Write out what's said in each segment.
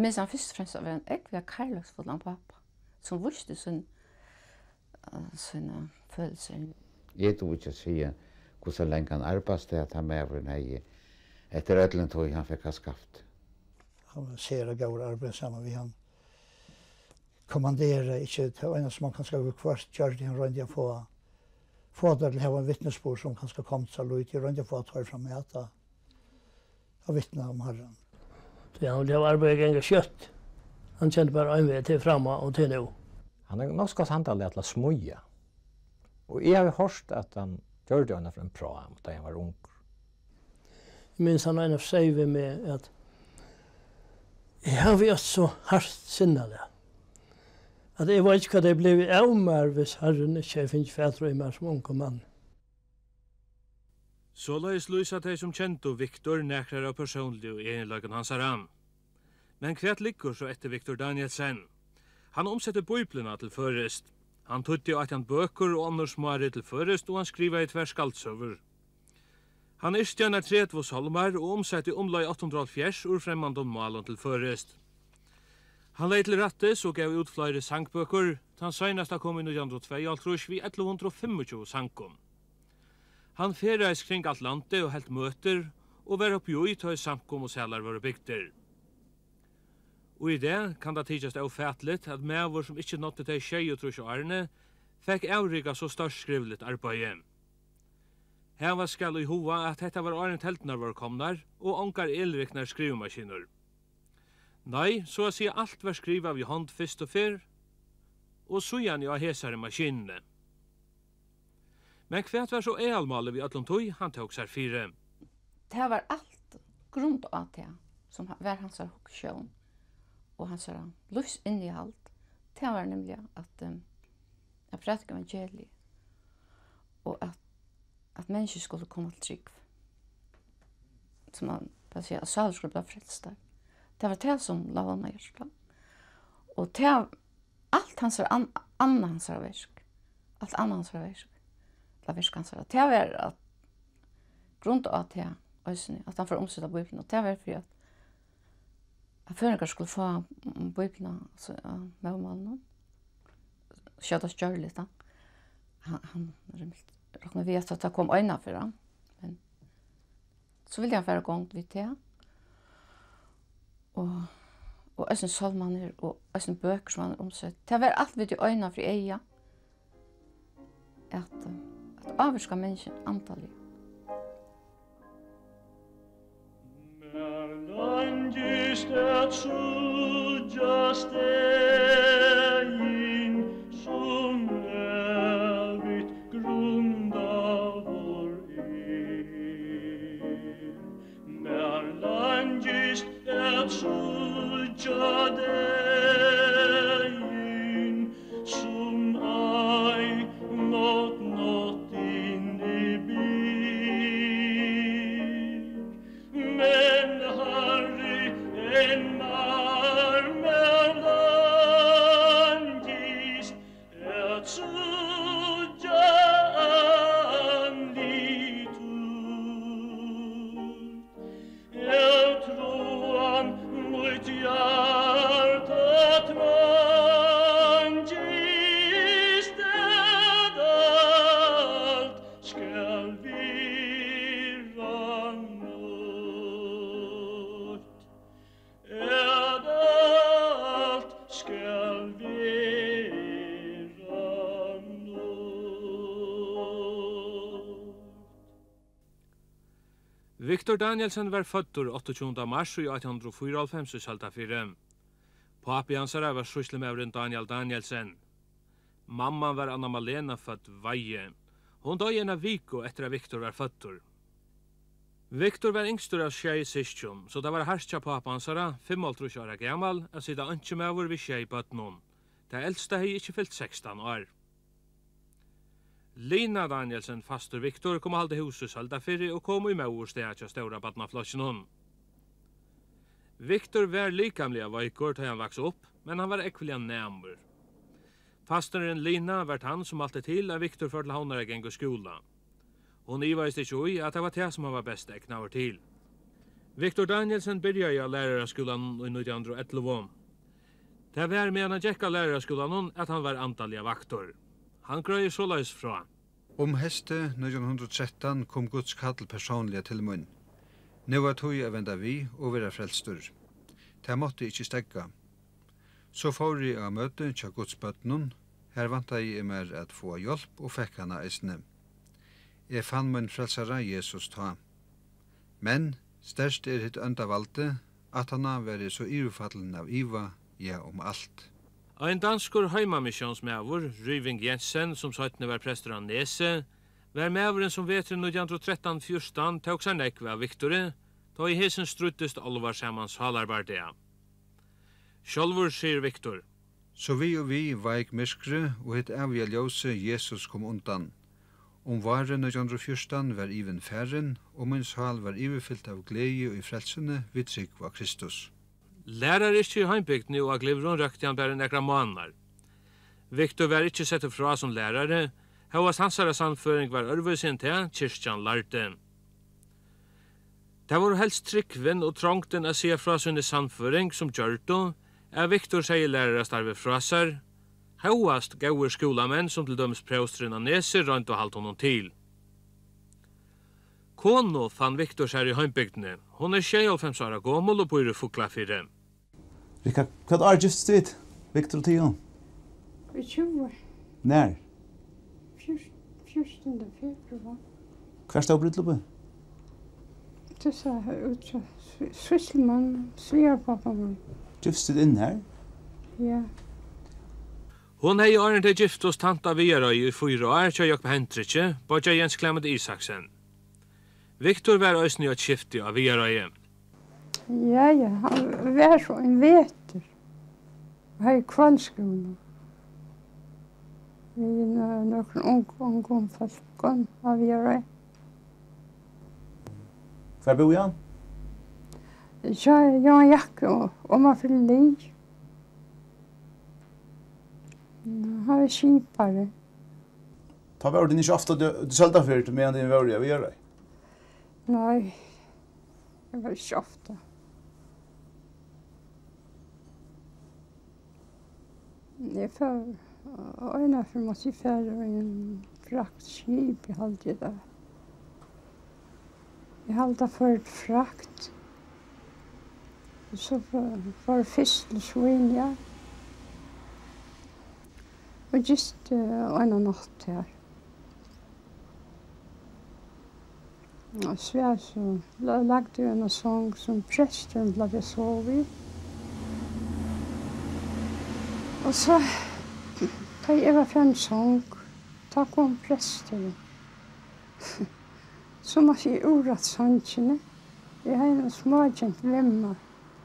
minns han først og fremst var en ekvig kærløksfull pappa, som visste sina følelser. Jeg tror ikke å si hvordan lenge han arbeidsted at han med hei etter ødelen tog han fikk ha skaft. Han ser det går arbeid sammen med han. Kommanderer ikke til en som man kan skal kvart gjøre det han rønner få der til å ha en vittnesbord som kan skal komme til å ut. Jeg rønner få ta fram med at jeg vittner om Herren. Det var arbeidet engang kjøtt. Han kjente bare en vei til fremme og til nå. Han er nok skal samtale til å smøye. Og jeg har hørt at han gjør det for en pram da han var ung. Jeg minns han en av seg ved meg at jeg har vært så hardt sinnelig. At jeg vet ikke hva det ble av meg hvis Herren ikke finner fætre i meg som ung mann. Så løs lysa de som kjente Viktor nekrar av personlig og enlagen hans aram. Men hvert ligger så etter Viktor Danielsen. Han omsetter bøyplena til førest. Han tutti at han bøker og andre smare til førest, og han skriver i tvær skaldsøver. Han stjønner 30 salmer og omsetter omlai 870 ur fremmandom malen til førest. Han lei til rattes og gav ut flere sangbøker. Han senast kom i 1902 vi 1125 sangkom. Han ferreis kring alt landet og helt møter, og var oppi ui til samkom og sælar var bygder. Og i det kan det tidsast avfætligt at mævor som ikkje nåtte til 23 årene fikk avriga så størst arbeid. Heva skal i hoa at dette var åren teltnar var komnar og onkar elriknar skrivemaskiner. Nei, så å si alt var skriva vi hånd fyrst og fyrr, og så igjen jo hesare maskinene. Men kvært var så elmalet vi öllum tog han tog seg fire. Det var alt grunn av det som var hans hoksjon og hans livsinnehald. Det var nemlig at jeg prædike evangeliet og at mennesker skulle komme til trygg. Som man bare sier, at saler skulle bli frelst der. Det var det som la hånda hjertet. Og det var alt hans annet hans verk. Alt annet hans verk. Det var at grunn av det at han får omsett av Bibelen. Og det var for at føringer skulle få Bibelen med omvalgene. Kjøtt og stjør litt. Han råkner vi at det kom øyne for ham. Men så ville han være gång vidt det. Og øyne salmaner og øyne bøker som han har omsett. Det var alt vidt i øyne for eia. At avvirka mennesken antallig. Men langist at suja stegin som evigt grunda vår men langist at suja degin som ei not in i bil men Harry en mar melangis et suja anlitur jeg troan mot hjartat mangis det alt skal virra nåt alt skal virra nåt. Viktor Danielsen var føddur 28. mars i 1894 i Saltafire. Papi hans var syslemævren Daniel Danielsen. Mamman var Anna Malena født Veie. Hon døg en av viko etter at Viktor var føddur. Viktor var yngstur av tjei syskjon, så det var harskja pappa hans 35 år gammal, at sida ønske med vi tjei bøtnon. Det eldste hei ikkje fyllt 16 år. Lina Danielsen fastur Viktor kom halde huset Saltafire og kom i meur stedet til stora badnaflosjen. Viktor var likamliga veikor til han vaks opp, men han var ekviliga nærmur. Fastoren Lina var han som alltid til at Viktor for til håndare geng og skola. Hon ivaist ikkje ui at det var det som han var best ekna over til. Victor Danielsen byrjaði á læraraskolan i 1911. Det var med han gikk av læraraskolan at han var antalliga vaktor. Han grøy såleis fra. Heste 1913 kom Guds kall personliga til munn. Nu var tog jeg venda vi og være frelstur. Det måtte ikke stegga. Så får jeg av møte til Guds bøtnen. Her vant jeg mer at få hjelp og fikk hana eisne. Jeg fann min frelsara Jesus ta. Men størst hitt øndavalde at han har vært så irufallen av Iva, ja alt. Ein danskur heimamissionsmævur, Ryving Jensen, som søttene var prester av Nese, var mævuren som vetren 1913-14 tok seg nekve av Victory, da i hesen struttest alvar samans halarbardea. Sjálvur sier Victor. Så vi og vi veik myskre og hitt avgjeld ljøse Jesus kom undan. Varen 1914 var even færren, og min sal var iverfyllt av glede og i frelsene vid trygg var Kristus. Lærar ikkje i heimbygdni og aglivron røkte han bare nekra måneder. Victor var ikkje sett fra som lærare, høyast hansara samføring var ørvøysen til kyrkjan lærte. Det var helst tryggven og trångten å se fra sinne samføring som gjørto, Victor sier lærarestarve fra seg, høyast gauer skolamenn som til dømes preostren av Nese rønt og halt honom til. Kono fann Victor seg i heimbygdni. Hon 25 år gammel og bor i Fuglafire. Rikard, hva er just dit, Victor og Tion? 20 år. Når? 14. februar. Hver stod brudloppet? Det sa ut Sysselmann, svigerpappa min. Giftet inn her? Ja. Hon hei åren til gift hos tanta Viarøy i 4 år til Jakob Hentrikje, bodja Jens Clement Isaksen. Victor var òsni at skifti av Viarøy. Ja, han var så en veter. Hei kvalskolen. Vi noen ungom folkene av Viarøy. Hver bor han? Jag har en jacka och man fyller li. Han är kipare. Ta var det inte ofta du sälta för det medan din var jag gör det? Nej, det var inte ofta. Jag för för måste jag färra en fraktskip i halvtid där. Jag halta för ett frakt. Så var fiskelsvin, ja. Og just en natt her. Og så lagde jeg en sång som presten ble sov i. Og så, da jeg var frem sång, da kom presten. Så måtte jeg ordet sångene. Jeg har en småkjent lemmer.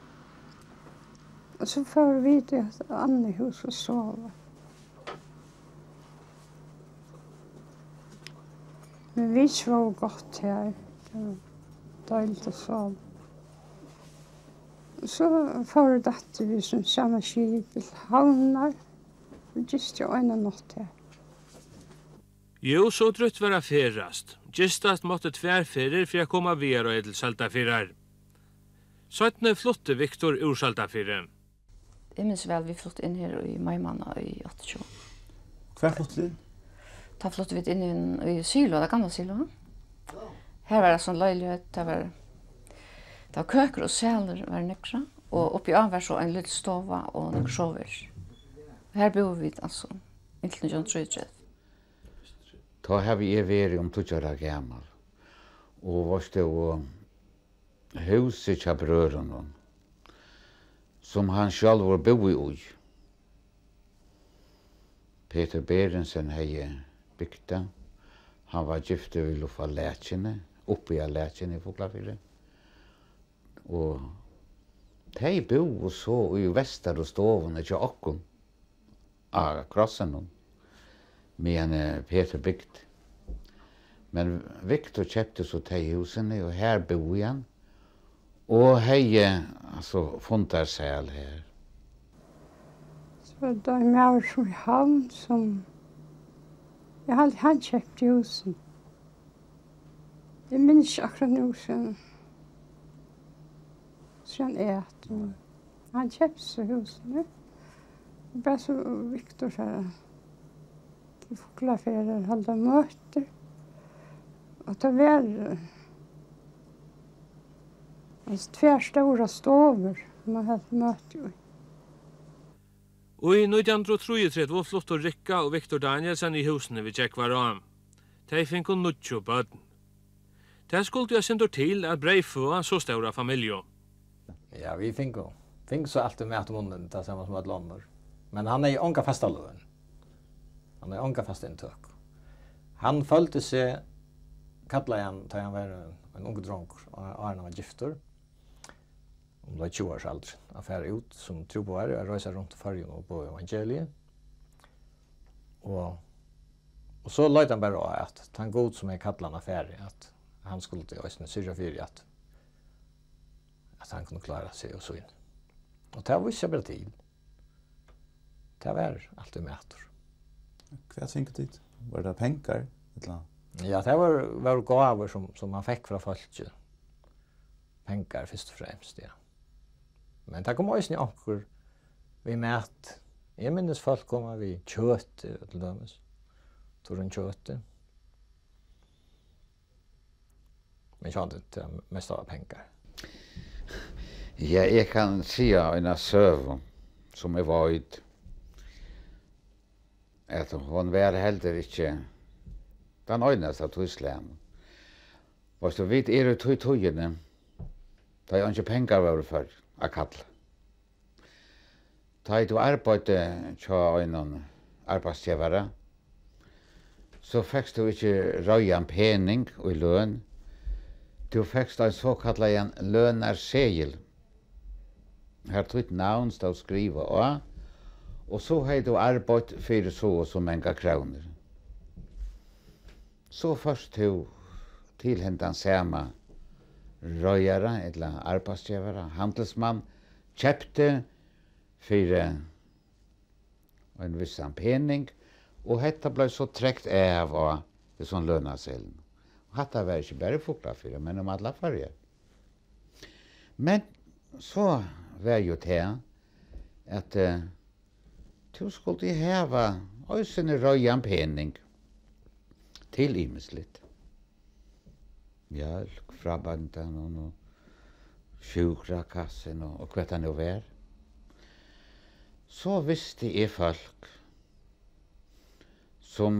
Og så får vi til et annet hus og sove. Men vi sov godt her. Det var deilig å sove. Og så får datter vi som samme skip til havner. Og just jo en natt her. Jo, så trutt var ferast. Gistast måtte tverferer for å komme videre til Saltafirar. Søttene flotte Victor ur Saltafirar. Jeg minns vel vi flyttet inn her i Maimanna i 28. Hver flyttet inn? Da flyttet vi inn i Silo, det gamle Silo. Her var det sånn leilighet, det var køker og sæler var nekra, og oppi av var så en liten stova og nekra sover. Her bor vi altså, inntil 1933. Da har vi vært om 2 år gammel, og var det jo huset til brødrene, som han selv var bo i. Peter Berensen hei bygda. Han var gift i Luffa Lætjene, oppe i Lætjene i Fuglafire. Og de bo så i Vester og Stovene til Åkken, av krossen, med Peter bygd. Men Victor kjøpte så de husene, og her bo han. Og hei, altså, funtar sæl her. Så da er med som i havn, som jeg hadde kjøpt i husen. Jeg minns akkurat nå, som han ät. Han köpte så husen. Bara så Viktor sa till foklafärer hålla möter. Och ta väl alltså två stora stover man hade möte i. Og i 1933 flotto Rikka og Viktor Danielsen i husene vi tjekk var om. De fikk hun nuttjo bøden. Det skulle jeg sende til at breifua så stora familjo. Ja, vi fikk så alltid med til munnen tillsammans med London. Men han är onka fasta lön. Han är onka fast intök. Han följde sig kalla han tar han var en ung dronk och Arne var gifter. Om det 20 års ålder. Affär ut som tror på är resa runt färjan och på evangeliet. Och så lät han bara att han god som är kallan affär att han skulle till Östern syrja för att han kunde klara sig och så in. Och det var ju bara tid. Det var alltid mätor. Vad tänker du? Var det pengar? Ja, det var gåvor som man fick från folk. Pengar först och främst, ja. Men det kom också onkur vi mät. Jag minns folk kommer vi kött till dömes. Torren kött. Men jag hade inte mest av pengar. Ja, jag kan säga en söv som är varit att hon var heller inte den öjnaste av Tyskland. Och så vet är det tøyene, da är inte pengar var för att kalla. Da du arbeidde til en arbeidsgivere, så fikk du ikke røyan pening og løn. Du fikk en såkallet lønarsegel. Her tog et navn stod skriva av, og så har du arbeid for så og så mange kroner. Så først du tilhentan samme røyere, eller arbeidsgivere, handelsmann, kjøpte for en vissan pening, og dette ble så trekt av det sånn lønaselen. Og dette var ikke bare foklafyrer, men om alle farger. Men så var jo det at du skulle heva øysene røyan pening til imeslitt. Mjölk fra bandan og sjukrakassen og hva det nå var. Så visste jeg folk som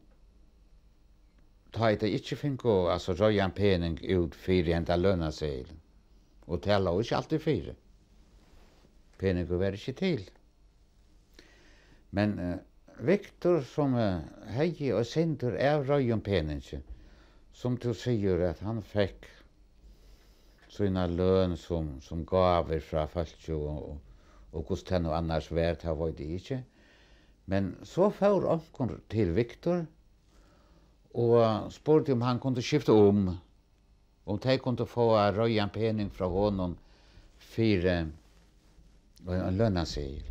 ta det ikke fikk altså røyan pening ut for en lønaselen. Og det lå ikke alltid fire. Peningen var ikke til. Men Viktor som hei og sinter av røyan peningen, som du sier at han fikk sina løn som gaver fra folk og hvordan det annars var, det var det ikke. Men så får onkel til Viktor og spurte om han kunne skifte om de kunne få røyan pening fra honom for en lønasegel.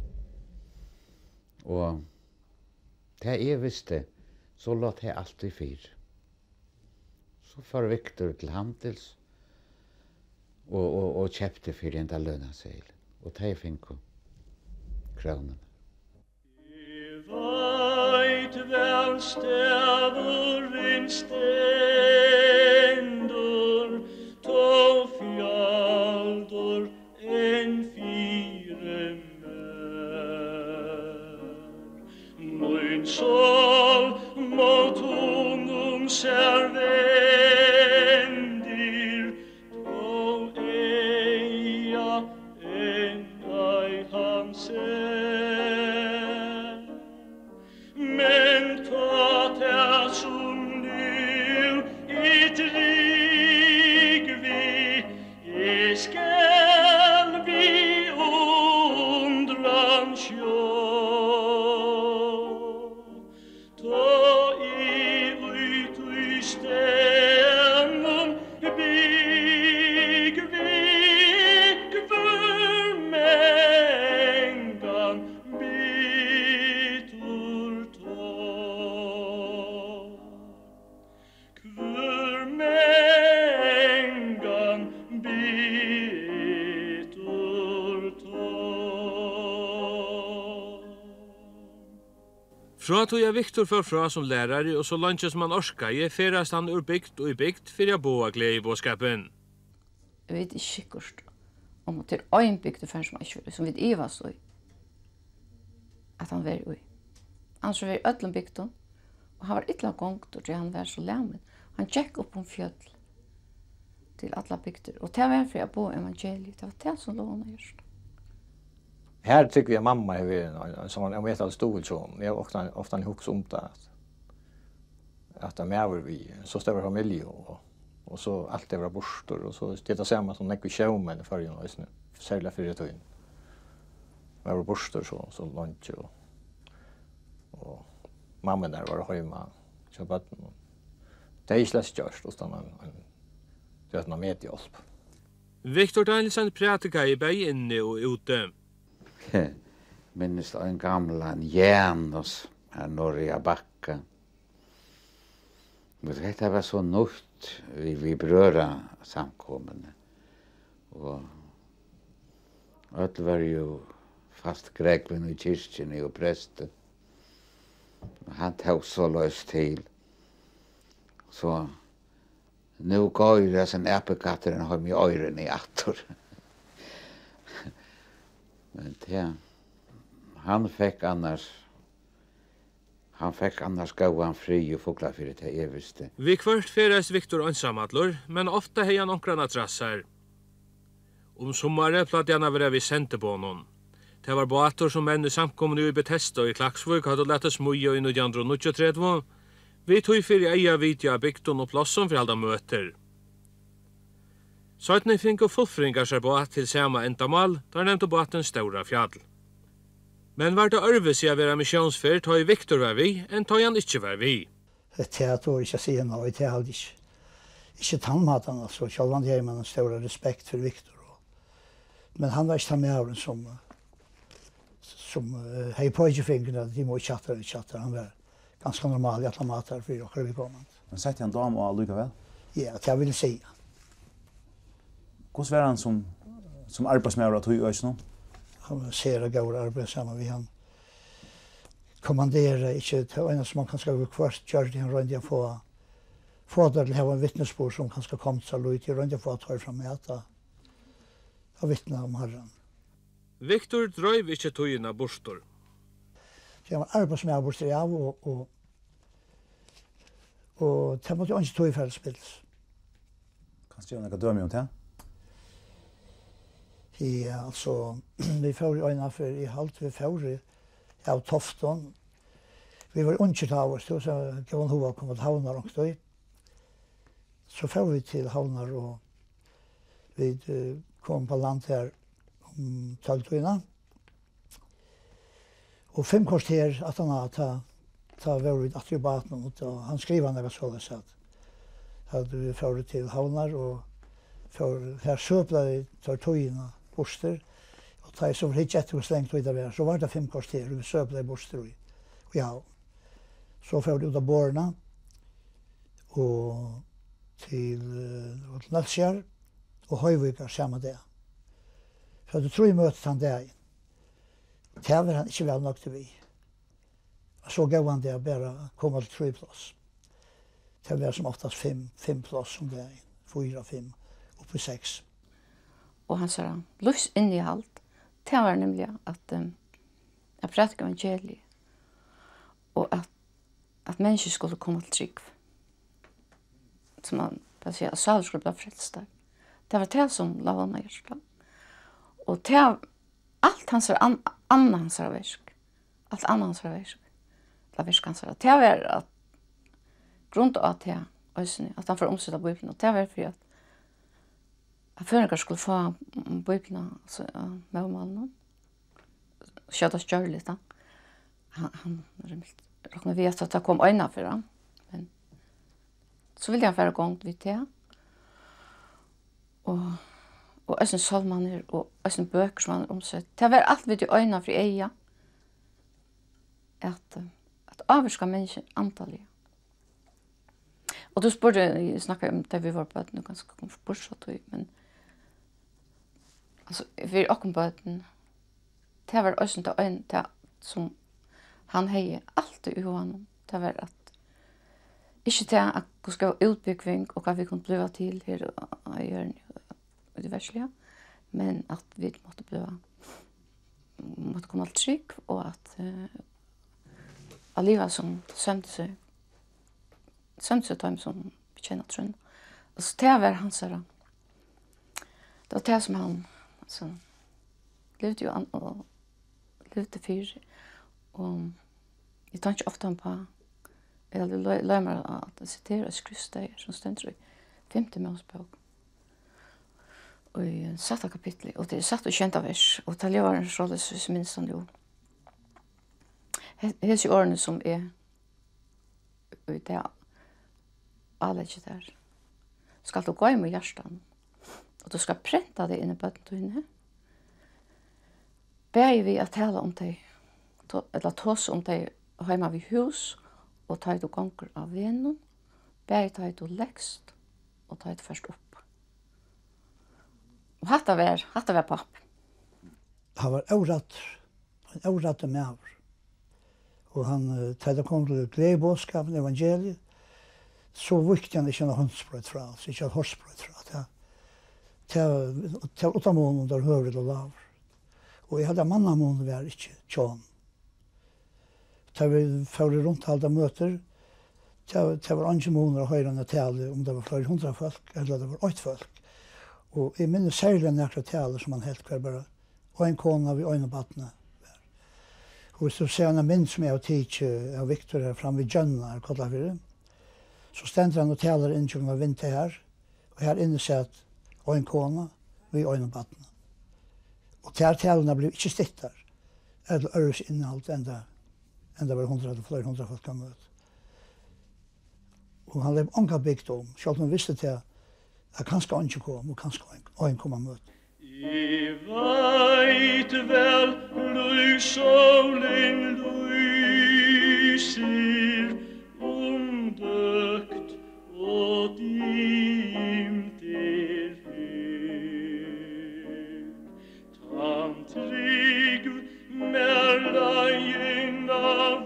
Og det jeg visste, så låt jeg alltid fyr. Så får Viktor til handels og kjøpte for en lønasegel. Og det fikk kronen. Veit vel stævurin stendur, to fjaldur en fire mær. Mun sol mot honum ser vendir, to eia en ei han ser. Men ta det som nu i trygg vi skall vi undran sjå. Ta i Fra tog jeg Viktor fra som lærare, og så langt som han orska, jeg ferast han ur bygd og i bygd, for jeg boa glede i båskapen. Jeg vet ikke sikkert om til øyn bygd som ikke som vi ivas i, at han var i. Han så var i ødlen bygden, og han var ytla gongt, og han var så lemmen. Han tjekk opp om fjøll til alla bygder, og det var for jeg bo evangeliet, det var det som låna just. Här tycker jag mamma är som jag vet att stol så. Jag ofta hooks om det att de är vi så stor familj och så allt det var borstor och så det samma som när vi show men för ju nu sälja för det in. Det var borstor så lunch och mamma där var hemma så bara det är släst just och stanna det är något med hjälp. Viktor Danielsen pratar i bäj inne och ute. Minns en gamlan Janus här norr i Backa. Men det var så nytt vi bröra samkommande. Och allt var ju fast gräkven i kyrkjen och prästen. Han tog så löst till. Så nu går ju det sen äppelkattaren har mig öron i attor. Men det, han fick annars gåan fri och fågla för det jag visste. Vi kvart feras Viktor ensamadlor, men ofta hei han onkrarna trassar. Sommaren platt han vara vid Centerbånen. Det var båter som menn i samkommun i Bethesda i Klaksvik hadde lett smuja i 1933. Vi tog fyrir eia vidja bygden og plasson for halda møter. Søytne fikk fullfringar seg båt til sama endamal, der nevnte båten Stora Fjall. Men var det örvis jeg være missionsfyrt, tog Viktor var vi, enn tog han ikke var vi. Det er to ikke sier noe, det er ikke tannmaten, altså, selv om det er en stor respekt for Viktor. Men han var ikke tannmævren som hei på ikke fingrene, de må chatta, han var ganske normal i alle mater for dere vi kommer. Men sett han dam og likevel? Ja, det vil jeg si. Hvordan var han som arbeidsmævre tog i Øysnå? Han ser og går arbeid sammen med han. Kommanderer ikke til en som man kan skal kvart kjøre til han rundt å få der til å ha en vittnesbord som kan skal komme til å til rundt å få ta fra meg at jeg vittner om Herren. Viktor drøyv ikke togina bostor. Så jeg var arbeidsmævre bostor av og det måtte jo ikke tog i fellesbildes. Kan du gjøre noe døme om det? Ja, altså, vi får i øynene for i halvt, vi får av Tofton. Vi var unnskjøtt av oss, så gav han hova kom til Havnar og støy. Så får vi til Havnar og vi kom på land her om 12-tøyene. Og 5 kvarter at han ta var vi at i baten, og han skriver noe så at vi får til Havnar og her søpla vi tar tøyene borster, og da jeg så var ikke etter hvor slengt vi der, så var det 5 kvarter, og vi søpla i borster. Ja, så får vi ut av bårene, og til Nølskjær, og Høyvika samme det. Så jeg tror jeg møtet han der. Det var han ikke vel nok til vi. Så gav han det bare komme til 3 plass. Det var som oftast 5 plass som det er, 4, 5, oppe 6. Og han sa, livs innehalt, det var nemlig at jeg pratet evangeliet, og at mennesker skulle komme til trygg. Som man bare sier, at saler skulle bli frelst der. Det var det som la henne i hjertet. Og det var alt hans versk. Alt annet hans versk. La versk hans versk. Det var at grunn til at han får omsett av Bibelen. Og det var for at føringer skulle få Bibelen med mannen. Kjøttes kjør litt da. Han råkner vi at det kom øyne for ham. Men så ville jeg være gongt vidt det. Og øyne salmaner og øyne bøker som han har omsett. Det var alt vidt i øyne for eia. At avvirka mennesker antallet. Og du spurte, jeg snakket om det vi var på nå ganske kom for bortsatt, men altså, vi åkken på det var også til øyne som han heier alt alltid i honom. Det var att ikke til at vi skal ha utbygging og hva vi kunne bli til her og gjøre det verslige, men at vi måtte komme alt trygg, og at livet som sømte seg dem som vi kjenner trønn. Og så det var hans her. Det var det som han levde jo an og levde fyr. Og jeg tar ikke ofte på jeg løy meg at sitere og skriftsteg som stender i 50 Mosebok. Og i satt av kapitlet, og det er satt og kjent av vers, og det var en rolle som minst han jo. Hese årene som er i det alle ikke der. Skal du gå i med hjertan, og du skal prenta det inn i bøttene. Ber vi at tale om det, eller tås om det hjemme ved hus, og ta du gonger av venen, ber ta du lekst, og ta du først opp. Og hatt var papp. Han var en avratt med. Og han tatt kom til gledebådskapen, evangeliet, så viktig han ikke noe håndsprøyt fra oss, ikke noe hårdsprøyt fra. Til 8 måneder høyre og laver. Og jeg hadde mannamåneder vi ikke tjån. Da vi fører rundt alle møter, det var 2 måneder høyre enn tale om det var flere 100 folk, eller det var 8 folk. Og jeg minner særlig nærkere tale som han helt kvar bare, og en kone ved øynebattene. Og hvis du ser en mynd som jeg har tid av Victor her frem ved Gjønna, her Kollafire, så stender han og taler inn til vinter her, og her inne sett en kone ved øynebattene. Og til talene ble ikke stitt der, eller øres innhold enn det var 100 flere 100 folk kan møte. Og han lev ånga bygd om, selv om han visste til at kanskje han ikke kom, og kanskje han kom og møte. I veit vel solen lyser døgt og dimt Tan trygg mer leien av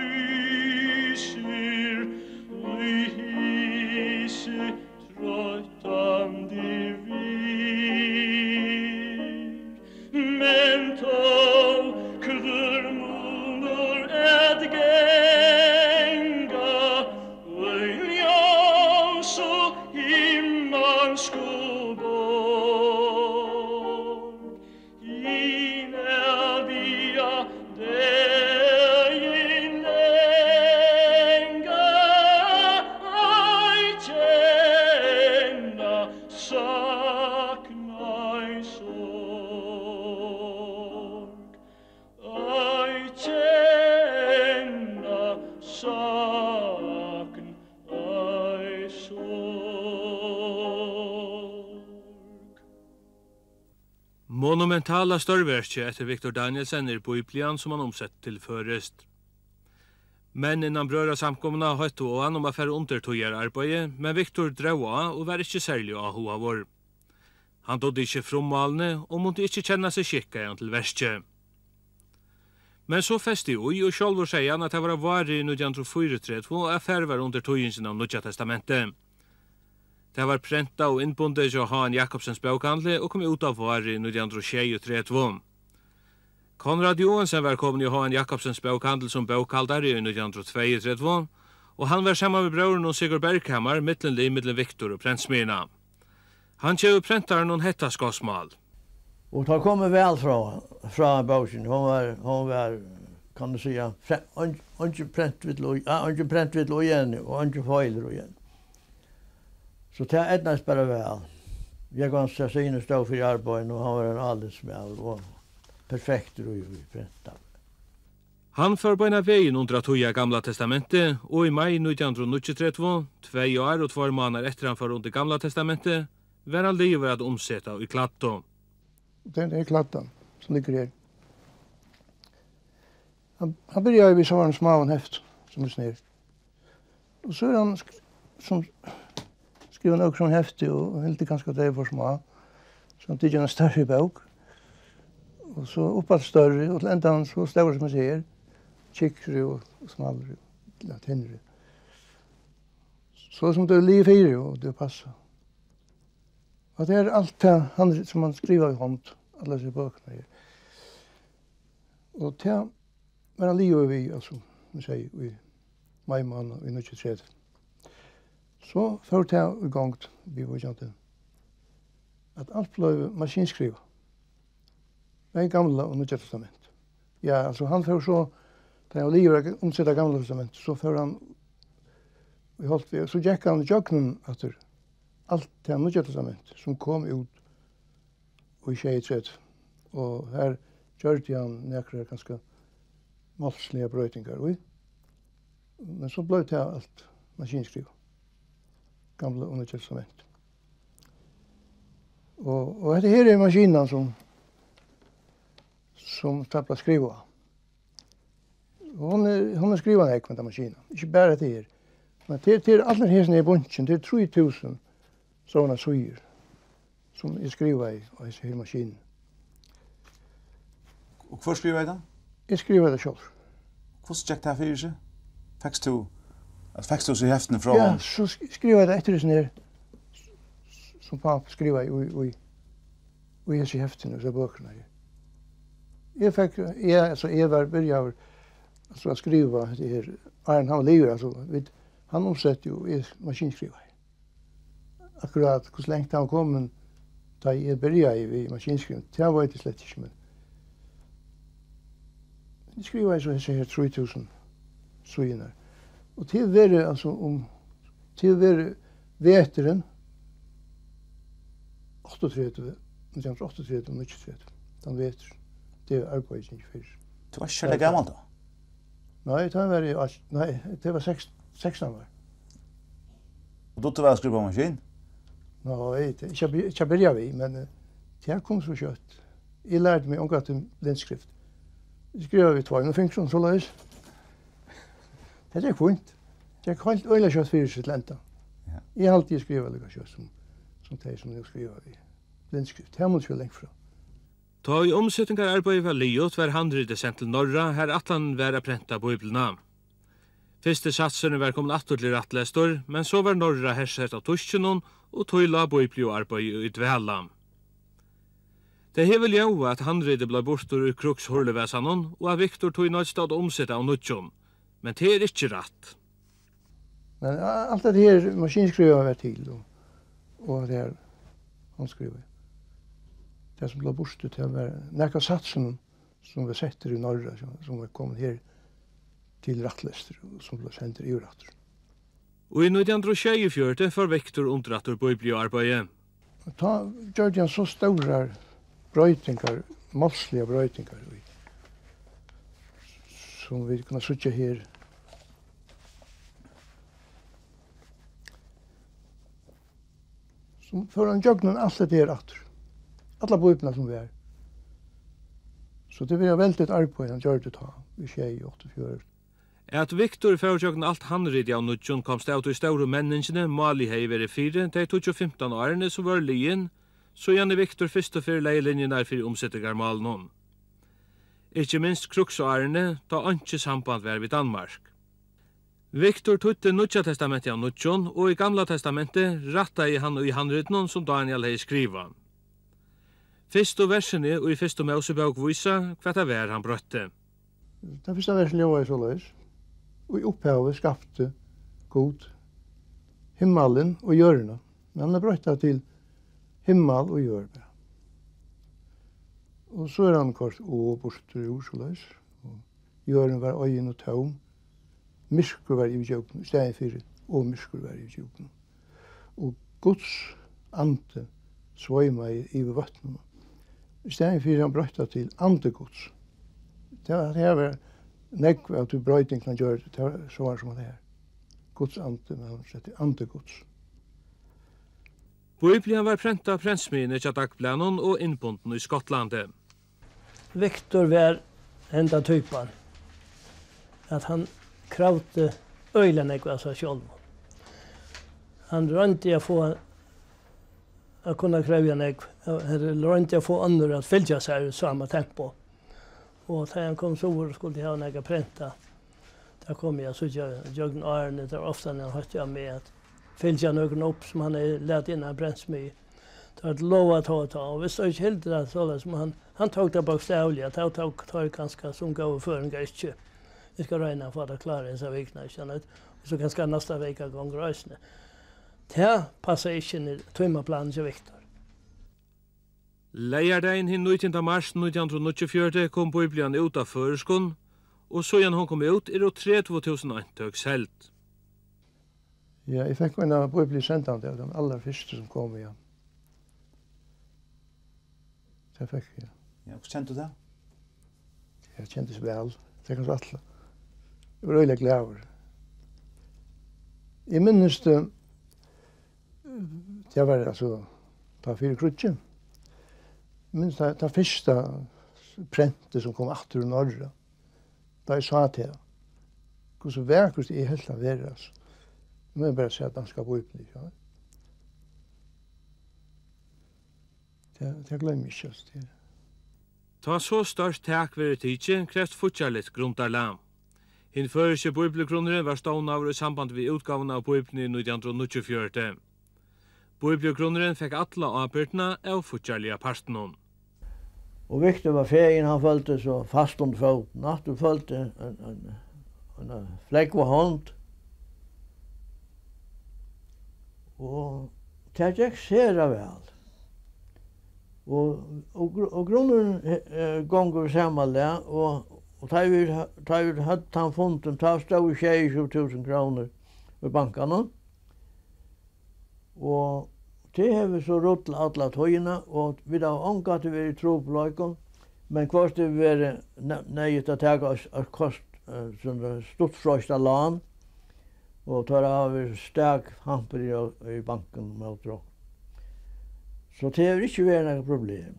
lyser lyse trøttande men tå kurmunor et genga ljós og himmelsk borg in evia degin lenga ai kjenna sakna i sorg ai kjenna sakn ai sorg. Monumentala størverkje etter Victor Danielsen Biblian som han omsett til førest. Men innan brøra samkomna høytte og han om å fære undertøyer arbeid, men Victor drev av og var ikke særlig av hoa vår. Han dodde ikke frommalene og måtte ikke kjenne seg skikka igjen til verskje. Men så festi ui og sjálfur sier han at det var varig i 1934 og affær var under tøyensin av Nudja Testamentet. Det var prenta og innbundet Johan Jakobsens bøkhandle og kom ut av varig i 1933. Konrad Johansen var kommet i Johan Jakobsens bøkhandle som bøkhaldare i 1932, og han var sammen med brøren og Sigurd Berghammar, mittlen Victor og Prentsmyrna. Han kjøy prentaren noen hetta skosmal. Och det kommer väl från bausen. Hon var kan du säga inte prent vid lo igen och inte fejler igen. Så det är ett bara väl. Jag kan säga sin stå för arbetet och han var en alldeles väl och perfekt i prenta. Han förbeina vägen under Toja Gamla Testamentet och i maj 1933, 2 år och 2 månader efter han för under Gamla Testamentet, var han livet att omsätta i klatto. Den är klattan som ligger här. Han börjar vid sådana små häft som är snir. Och så är han som skriver han också en häft och helt ganska det för små. Så han tycker en större bok. Och så uppåt större och till ändan så stor som man ser. tjickre och smallre, latinre. Så som det är liv fyra och det passar. Och det är allt det han som man skriver i hand, alla dessa böckerna här. Och det men livet vi, alltså, vi säger, i majman och i nødtjetsred. Så för det igång vi var inte att allt blev maskinskriva. Det är gamla och Nya testament. Ja, alltså han får så när jag livet omsätta gamla testament så får han vi hållt vi så gick han jöknen att allt det Nya testament som kom ut och i tjejträtt och här gjorde han några ganska målsliga brötningar. Men så blev det allt maskinskriva. Gamla och Nya testament. Och det här är maskinen som tappar skriva. Hon är skriva en med maskinen. Inte bara det här. Men det är alla här som är i bunchen. Det är 3000 sådana suger som är skriva i här maskinen. Och hur skriver jag det? Jag skriver det själv. Hur checkar det här för sig? Fäckst du så i häften från? Ja, så skriver jag det efter det sån här som pappa skriver i hese häften och så böckerna. Jag var började alltså att skriva det här Arne han lever alltså han omsätter ju i maskinskrivare. Akkurat hur länge han kom men da jag började i maskinskrivning. Det var inte slett inte men jag skriver så här 3000 sugenar. Och till vare alltså till vare veteren 38 och 93. Den vet det är arbetet inte för. Du var själv gammal då? Nej, det var 16 år. Och då var skriva maskin? Nej, jag började vi, men det kom så kött. Jag lärde mig omgått till länsskrift. Jag skrev vi 2 funktion så lös. Det är fint. Jag kan helt öjla kött för sitt länta. Jag har alltid skrivit lika kött som det som jag skriver i länsskrift. Det måste jag länge fra. Ta i omsetningararbeid var liot var handrite sendt til Norra, her atlan var a prenta bøyblina. Fyrste satsene var kommet atter til rattlestor, men så var Norra hersett av tuskjenon og tøyla bøybli og arbeid i dvæla. Det hevel jo at handrite ble bortur ur kruks horlevesanon, og at Viktor tøy nødstad omsetta av nutjon, men det er ikke ratt. Men allt det här maskinskriver var till och det här han skriver. Det som blev borstet det var några satsen som vi sätter i Norra som var kommit här till Rattlester som blev sendt i Ratter. Og i 1924 får Viktor underrattur bøybli og arbeid. Ta gjorde han så stora bröjtingar, målsliga bröjtingar som vi kunna söka här. Som för en jögnen allt det här åter. Alla bøyblina som vi är. Så det var väldigt arbeid han gjorde ta i 1984. At Viktor førjøgn alt handridi av nutjon komst av til store menneskene, Mali hei veri 4, de 15 årene som var lien, så gjerne Viktor først og fyrir leilinjene for omsettigar malen. Ikke minst kruksårene, da ikke samband var vid Danmark. Viktor tutte Nutja testamentet av nutjon, og i Gamla testamentet ratta i han i handriden som Daniel hei skriva. Fyrst og versene og i fyrst og Mosebok visa hva det var han brøtte. Den første versen ljóa så løs. Og i opphavet skapte god himmelen og jørna. Men han har brøtta til himmel og jør. Og så han kort og borster jord så løs. Jørn var øyen og tøm. Myrskur var i djupna, stedet fyrir, og myrskur var i djupna. Og Guds ante svøyma i vattnum. Stedet fyrir han brøtta til ante Guds. Det var nekv at du brøyting kan gjøre det, var så var som det her. Guds ante, men han sette ante Guds. Bøyblian var prenta av prensmine til dagblanon og innbunden i Skottlandet. Viktor var enda typen at han kravte øylen ekva seg selv. Han rønte å få att kunna kräva en eller rönt jag få andra att följa sig i samma tempo. Och när han kom så var skulle jag några pränta. Där kom jag så jag Arne där ofta när jag jag med att fylla någon upp som han är lärt innan brännsmy. Det var ett lov att ta och vi så inte helt det så som han tog det bokstavligt att tog ganska som gå för en gäst. Vi ska räkna för att klara så veckan sen så ganska nästa vecka gång rösne. Det passar inte i timplanen så Viktor. Leierdagen hin 19. mars 1924 kom Bibelen ut av føreskon, og så igjen hon kom ut det 30.000 eintøk selt. Ja, jeg fikk en bibel sendt av de aller første som kom igjen. Det fikk jeg. Ja, hvordan kjente du det? Jeg kjente det vel. Det kan så atle. Jeg var øyelig glad over. Jeg minnes det, det var altså på 4 krutjen. Men det første prentet som kom atter og norra, da jeg sa til hvordan verkust er helt av det, altså. Nu är bara så att han ska bo upp lite. Det glömmer jag just det. Ta så størst tak ved tidsen kreft fortjallet grundarlam. Hinn føresje bibelgrunneren var stående av i samband med utgaven av Bibelen i 1924. Bibelgrunneren fikk alle avbyrtene av fortjallige partenon. Och Victor var fegen, han följde så fast om foten. Att du följde en fläck på hand. Och det gick sera väl. Och grunden gånger samman där och tar vi hade han funden tar stod 27.000 kronor i bankarna. Och det har vi så ruttla alla töjna och vi har angat det vi tror på lojkon. Men kvart det vi nöjt att ta kost sån stort frösta lån och tar av stark hamper i banken med dra. Så det är inte några problem.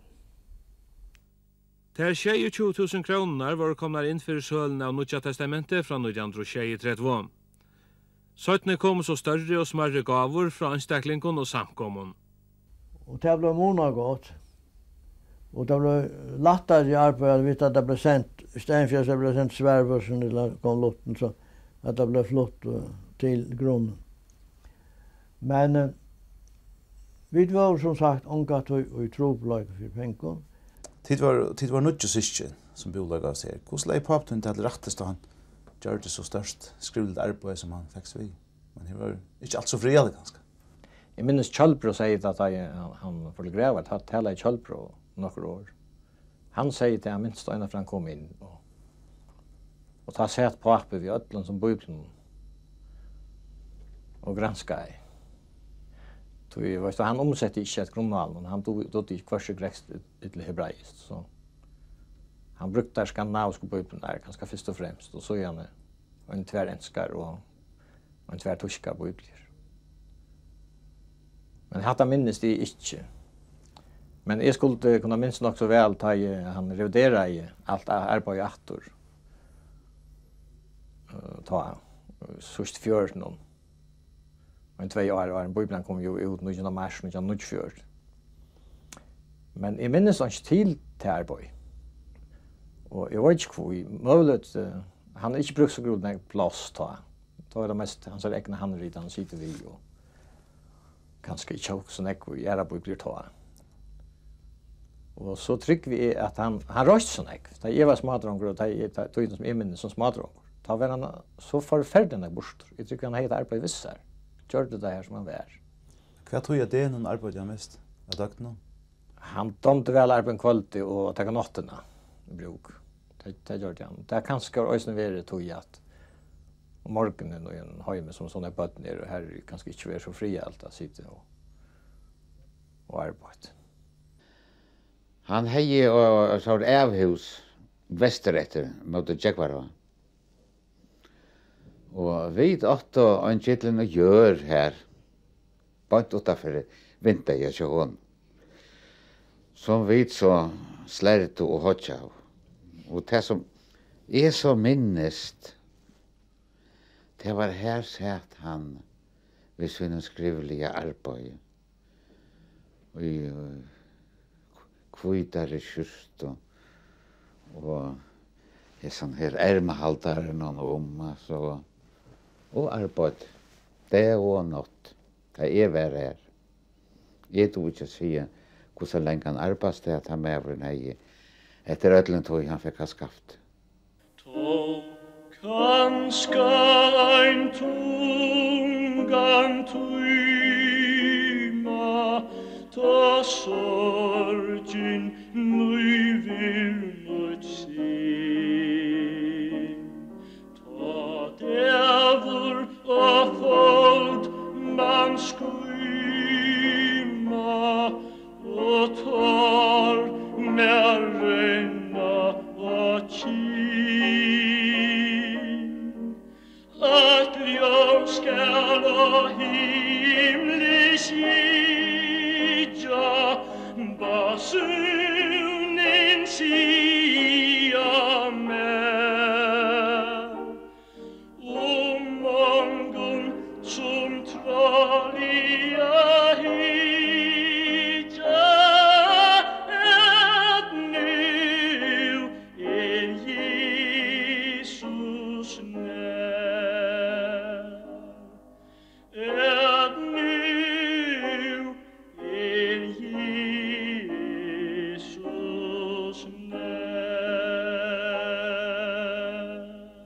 Ter 22.000 kroner var kommet inn for sølen av Nya Testamentet fra 1932. Søttene kom så større og smørre gaver fra ansteklingen og samkommen. Och det blev många gott. Och det blev lättare i arbetet vet att det blev sent istället för att det blev sent svärvörsen eller kom lotten så att det blev flott till grunden. Men vi var som sagt angat och i troblöjk för pengar. Tid var nødt syskjen som bolag av seg. Hvordan lei papten til rettest da han gjør det så størst skrivlet arbeid som han fikk seg i? Men det var ikke alt så frielig ganske. Jeg minnes Kjølbro sier at han får greve at hele Kjølbro noen år. Han sier til han minst øyne for han kom inn og ta sett på appe ved ødlen som Bibelen og granska i. Han omsetter ikke et grunnval, men han døde ikke hverse grekst til hebraisk. Så han brukte skandinaviske Bibelen der, ganske først og fremst, og så er han en tverenskar og en tvertuska Bibler. Men hatta minnes de ikke. Men jeg skulle kunne minnes nok så vel ta han revidera i alt arbeid i attor. Ta sørst 14 år. Men 2 år var en Bibelen kom jo ut 19. mars 1924. Men jeg minnes han ikke til arbeid. Og jeg vet ikke hvor mulig han ikke brukt så grunn plass ta. Da er det mest hans egne handrit han sitter vi og kanskje ikke også nekk i æra blir ta. Og så trykker vi at han røst så nekk. Da jeg var smadronger og da tog som jeg minnes som smadronger. Da var han så forferdelig bort. Jeg trykker han heit arbeid visser. Gjør det her som han var. Hva tror jeg det er noen arbeid jeg mest av dagene? Han domte vel arbeid kvalitet og takk nottene i bruk. Det gjør det han. Det er kanskje også være tog at om morgenen og en høyme som sånne bøtner og her kanskje ikke være så fri alt å sitte og arbeid. Han hei og så avhus vesteretter mot Jekvara. Og vi åtte en kittlen og gjør her, bant utenfor vinter jeg ikke hånd. Som vi så slærte og hodja. Og det som er så minnest, det var her sett han ved sin skrivelige arbeid. Og i kvitare kjust og sån här ärmehållare någon alltså och arbete. Det och natt. Det är värre här. Jag tror inte säga hur så länge han arbetar att han med nej. Efter ödlen tog han fick ha skaft. Kanske ein tungan tuma ta sorgin nu vill mot sin ta dävor och folk man skymma och tar när renna och att ljus skall och himlig skidja basunen sia med mångon som traliga hidja att nu är Jesus när att nu är Jesus när.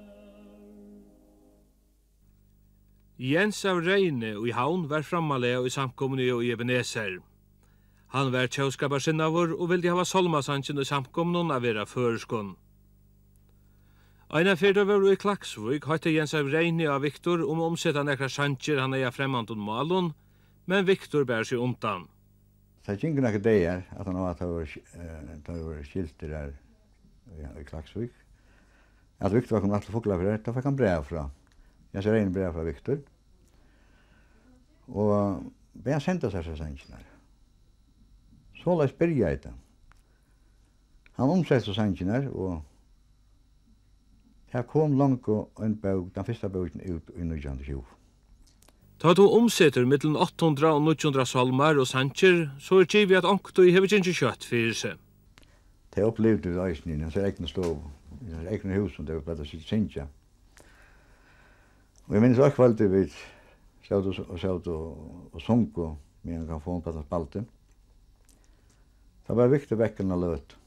Jens av Reine og i Havn var frammalega i samkomne og i Ebenezer. Han var tjauskabarsinnavur og vildi hava solmasanchen i samkomnen av vera føreskon. Eina fyrda var i Klaksvik høytte Jens av Reine av Viktor om å omsetta nekra sanger han eia fremmandun malun, men Viktor bär seg undan. Så det nekka deir at han var skilter der i Klaksvik. At Viktor var kommet til Fugla for det, da fikk han brev fra. Jens av Reine brev fra Viktor. Og han sendte seg sangene. Så la spyrja i det. Han omsette sangene, og her kom langt en bok, den første boken ut i 1920. Ta du omsetter mittelen 800 og 900 salmar og sanger, så givet at onkto i hever ikke kjøtt fyrir seg. Det opplevde vi eisen i hans egne stov, i hans egne hus som det var bare sitt synkja. Og jeg minns også kvalitet vi sjøt og sunko med en gramfon på den spalte. Det var viktig vekken av løt.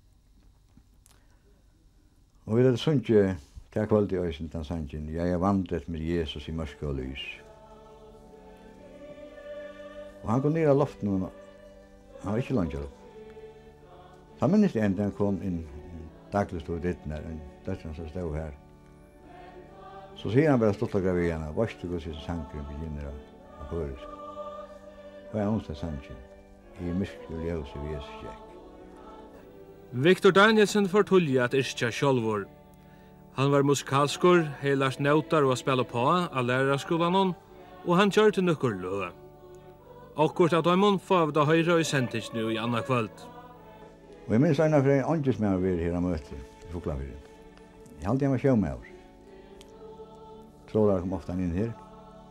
Og vi hadde sunket til kvalitet i eisen den sangen, jeg vandret med Jesus i mørke og lys. Og han kom ned av loften, og han var ikke langt opp. Så minnes jeg da han kom inn daglig stod ditt der, en døtteren som stod her. Så sier han bare stått og gravid igjen, varst du går siste sangen begynner av høyrisk. Og jeg onsdag sangen, i mørke og ljøs i Jesus kjekk. Viktor Danielsen fortulja at Irskja sjálvor. Han var musikalskur, hei lært nautar og spela på av lærarskolan, og han kjør til nukkurløa. Akkurat av dem får da høyre i sendtis nu i anna kvöld. Og jeg minns en av flere andre som jeg har vært her og møte i Fuglafyrir. Jeg halte jeg var sjå med oss. Trådar kom ofta inn her.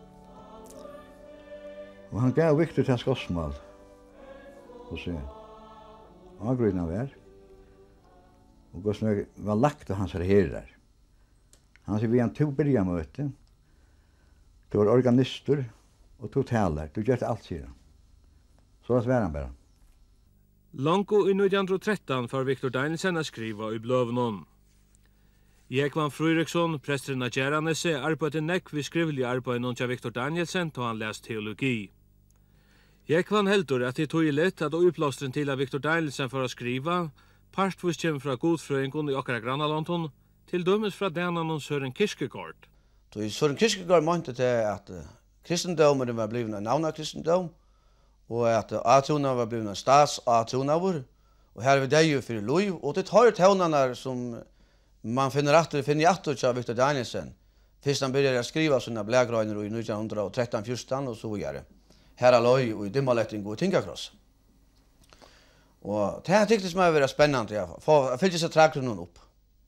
Og han gav Viktor til skossmål. Og så avgrunna var. Og gossene var lagt av hans herrer. Han sier vi han tog byrja møte. Det var organister og tog taler. Du gjør alt, sier han. Så det var han bare. Lango i 1913 får Viktor Danielsen a skriva i bløvnån. Jekvan Frøyriksson, presteren av Gjeranese, arbeidde nekk vi skrivelig arbeid noen til Viktor Danielsen da han lest teologi. Jekvan heldur at det tog litt at uppblåstren til av Viktor Danielsen for å skriva partvis kjem fra godfrøyngon i okkara grannalanton, til dømes fra denan og Søren Kierkegaard. Søren Kierkegaard mente til at kristendomen var blivet en navna kristendom, og at atona var blivet en stats-atonavur, og her er vi deg for lov, og det tar tånarna som man finner i attor av Viktor Danielsen, først han begynner å skriva sånne blægrøyner i 1913-14 og så videre. Her er lov og i dymmaletting og tingakross. Og det her tyktes meg å være spennende, jeg fylte seg trakter noen opp.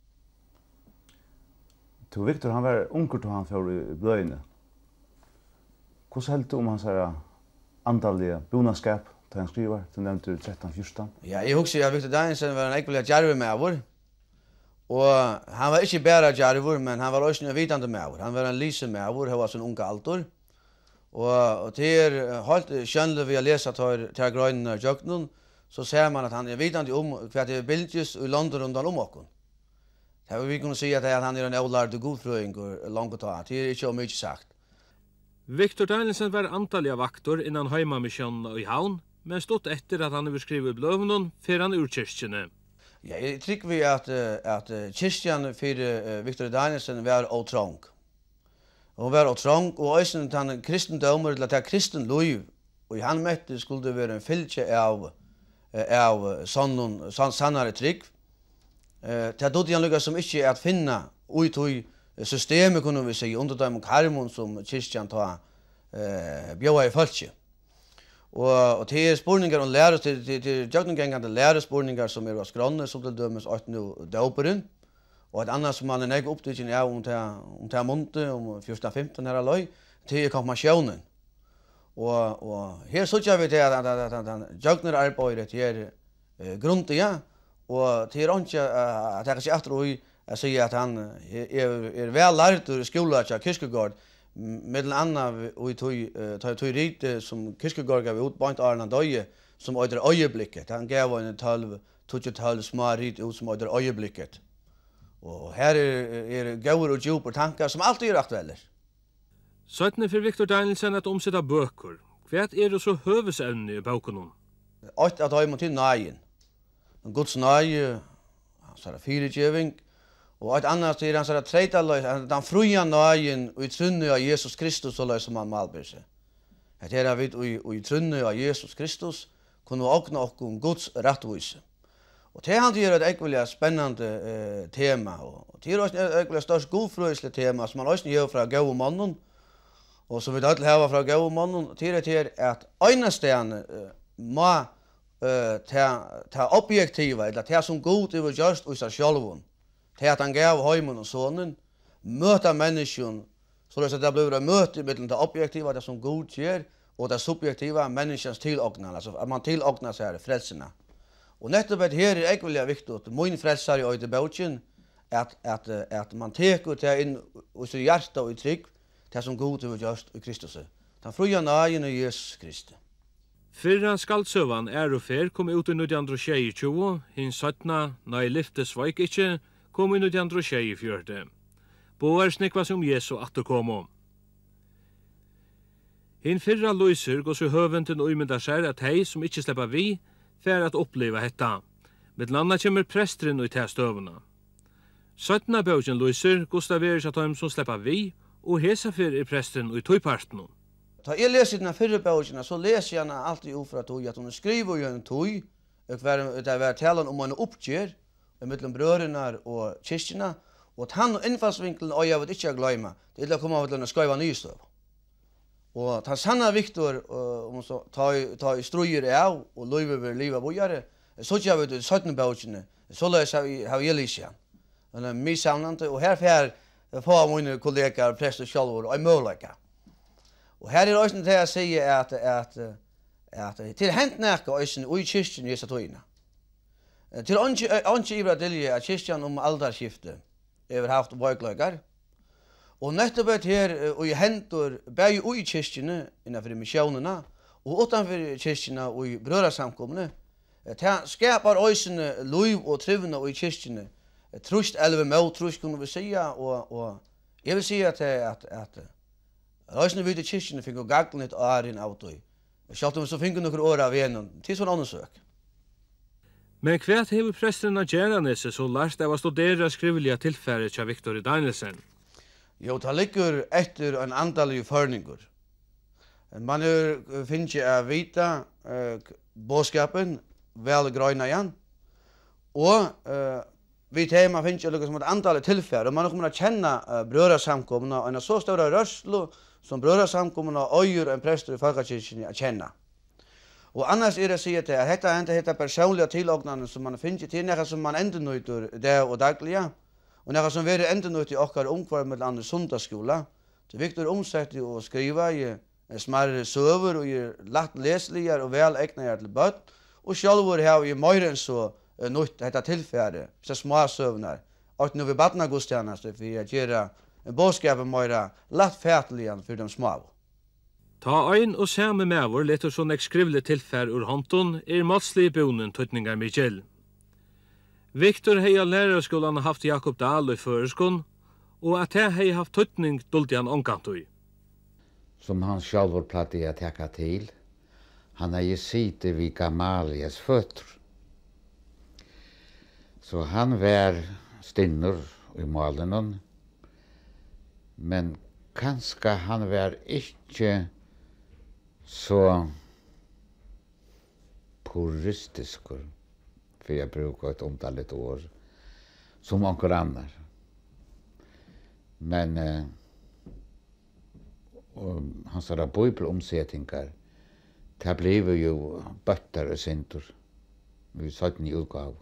To Viktor, han var unger til han for i bløyene. Hvordan heldt du om hans her andallige bonaskap til han skriver, til nevnte 13-14? Ja, jeg husker at Viktor Danielsen var en ekvelig djerve med vår. Og han var ikke bare djarvor, men han var også en vitande mævor. Han var en lyse mævor, han var sin unge alder. Og det helt skjønnelig ved å lese til grønene av jøkkenen, så ser man at han vitande om hva det bildes i landet rundt om oss. Det vi kunne si at han en avlærd godfrøying langt ta. Det ikke mye sagt. Victor Danielsen var antalliga vaktor innan heimamisjonen i havn, men stått etter at han ville skrive bløvnen før han ur kyrkjene. Ja, jeg tror vi at kyrkjen for Victor Danielsen var åtrang. Hun var åtrang, og også den kristendommer, eller det kristen liv, og han møtte skulle det være en fylke av sannare trygg. Det dodde han lykkes som ikke at finne ut i systemet, kunne vi si, under dem karmon som kyrkjen tar bjøa i folket. Og til spurningar om lærer, til jøgnengengende lærespurningar som var skrånne, som til dømes 8 døperen, og et annet som man er opptidgen av om til måned, om 14-15 her løy, til konfirmasjonen. Og her sørger vi til at jøgner arbeidet til grundige, og til ikke at jeg ikke etter å si at han vel lært i skolen til Kirkegård, mellom annet og tog rite som Kirkegård gav ut bant Arne Døye, som øyder øyeblikket. Han gav en 12 små rite ut som øyder øyeblikket. Og her gauer og djuper tankar som alltid aktuelle. Søttene for Victor Danielsen at omsetta bøker. Hva det så høvesevne i bøkene? Alt at høy mot til nøyen. Guds nøye, hans firegjøving, og et annet er hans treitaløy, den fruja nøyen og i trunnet av Jesus Kristus, så løy som han malber seg. At her er vi i trunnet av Jesus Kristus, kunne åkne okkur Guds rettvise. Og det han gjør et ekvelig spennende tema, og det er også et ekvelig størst godfrøyselig tema, som man også gjør fra gau mannen, og som vi dødelig har fra gau mannen, det er at øynestene må ta objektiva, eller ta som god over just i seg sjølven, til at han gav heimen og sonen, møta mennesken, så det blir et møte mellom det objektiva, det som god gjør, og det subjektiva, menneskens tilåknande, altså at man tilåknar seg frelsene. Og nettopp her er ekvelig viktig, min frelser i øyde bøtjen, at man teker til inn i sitt hjerte og i trygg, det som god over just i Kristus. Den fruja nøyen i Jesus Kristus. Fyrra skaldsøvan og fer kom ut i 1922, hins 17. Nei lyftes vaik ikkje, kom i 1924. Boar snikva som Jesu atterkomo. Hinn fyrra løyser går så høventen og umynda seg at hei som ikkje sleppa vi, fer at oppleva hetta. Med landa kjemmer prestren og i te støvuna. 17. bøgen løyser Gustav Eris at heim som sleppa vi, og hesa fyr i prestren og i tøyparten. Da jeg leser denne fyrre bøgene, så leser jeg alltid ut fra tøy, at hun skriver jo en tøy, det var talen om en oppgjør, mellom brødrene og kyrkjene, og at han og innfallsvinkelen og jeg vet ikke å glemme, det er å komme til å skrive nye støv. Og at han sanna Victor ta i strøyer av, og løyver ved livet bojere, så ikke jeg vet 17 bøgene, så løser jeg lyser igjen. Det er mye samlende, og her får mine kollegaer, prester, sjølver, og mulighet. Og her er også til å si at til hent nækka også i kyrkjen i Satøyna. Til åndsje ivra dilje at kyrkjen om alderskifte har haft bøykløygar. Og nettopp her og i hentor bæg i kyrkjene innenfor misjonene og utenfor kyrkjene og i brødrasamkomne. Det skapar også liv og trivne i kyrkjene. Trust eller med trust kunne vi si, og jeg vil si at Røysene vidt i kyrkjene fikk gaglen et åren av tøy. Selv om så fikk noen år av en, til sånn annen søk. Men hva hever presteren av Gjeranese så lært av å studere skrivelige tilfære til Victor Danielsen? Jo, det ligger etter en andalig førninger. Man finner ikke å vite bådskapen, vel grøyna igjen, og vi tema finner ikke som et andalig tilfære, og man kommer å kjenne brødrasamkommene, og en så større rørslo som brødrasamkommene øyer en prester i folkekirken å kjenne. Og annars det å si at dette personlige tilåknene som man finner til noe som man enda nøyter det og dagliga, og noe som vil enda nøyter i okkar omkvar med andre sundagsskola. Det er viktig å omsette og skrive i smarre søver og i lagt leslige og vel egnet til bøtt, og selv har vi mer enn så nøyt dette tilfære, så små søvner, och nu vi badna gudstjänster för att göra en bådskap mer lättfattelig för de små. Ta ein og samme mævor letter så nek skrivlig tilfær ur håndton målslige bonen tøtningar Mikkel. Viktor hei av lærerskolan haft Jakob Dahl i føreskon, og at jeg hei haft tøtning dulti han omkantui. Som han sjálfur plati at teka til, han hei site vid Gamalias fötter. Så han var stinnur i malen, men kanska han var ikke så puristiskur, för jag brukar ett omtaligt år, som onkel annar. Men hans bibelomsättningar, det blev ju böttare sintor, vi satt i utgav.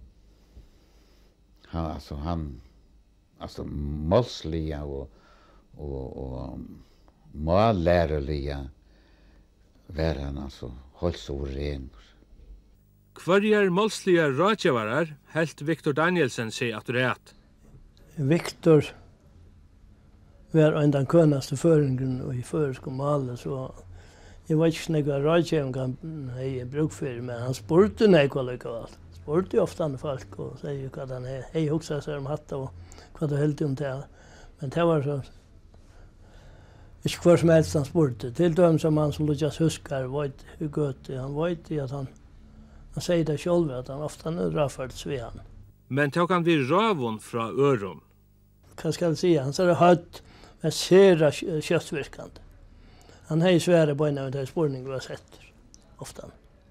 Han målsliga och mållärliga var han alltså håll så ren. Kvarjar målsliga rådgjavarar helt Viktor Danielsen seg at ræt. Viktor var en den kønaste føringen og i føreskomalet, så jeg var ikke snakka rådgjøring han hei bruk for, men han spurte nekva likevel. Spurte jo ofte andre folk og sier hva han hei hoksa seg om hatt og hva det heldt om det. Men det var så ikke hva som helst han spurte. Til dem som han som Lukas huskar vet hur gøtt han vet at han sier det selv at han ofte rafferts ved han. Men tog han vi ravon fra øron. Hva skal jeg si? Han sier høtt med sera kjøttvirkande. Han hei svære på en av de spurning vi har sett ofte.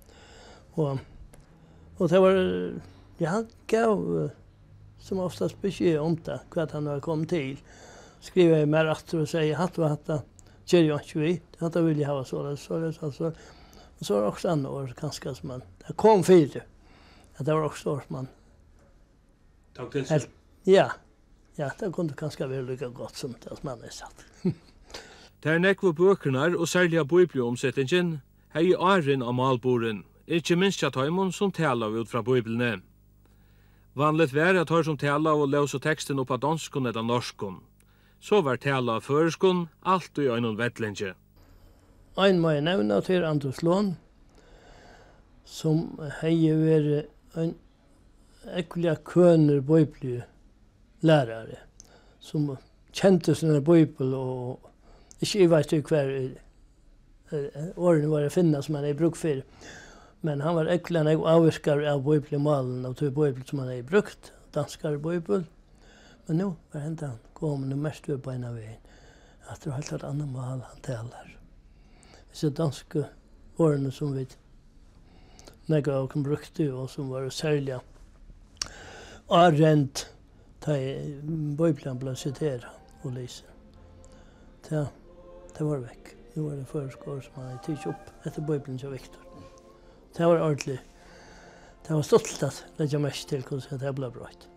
Og det var, han gav som oftast beskjed om det, hva han har kommet til. Skriver jeg mer atter og sier, hatt og hatt, kjer jo ikke vi, hatt vil jeg ha så. Og så var det også andre år, kanskje som man, det kom fire. Det var også år som man. Takk til seg. Ja, det kunne kanskje være lika godt som det som man er satt. Det nekva bøkernar og særlig av bibelomsettingen, hei åren av malboren, ikke minst at Taimon som taler ut fra bibelene. Vanligt var at hør som taler og løse teksten opp av danskon eller norskon. Så var taler av føreskon alt i øyne vettlinje. Ein må jeg nevne til Anders Lån, som hei vært en ekkelig køner bibelig lærere, som kjente sin bibel og ikke vet hver årene var å finne som han er brukt for. Men han var ekkelig avvirkere av bibelmalen og tog bibel som han er brukt, danskere bibel. Men nå var han kommet mest på en av veien. At det var helt et annet mal han taler. Disse danske årene som vi nekka og kan brukte og som var særlig arrent da bibelen ble siteret og lyset. Det var vekk. Nå var det føreskår som han tidsi opp etter bibelen til Viktor. Det var ordentlig. Det var stolt at legge mest til hvordan det ble brøtt.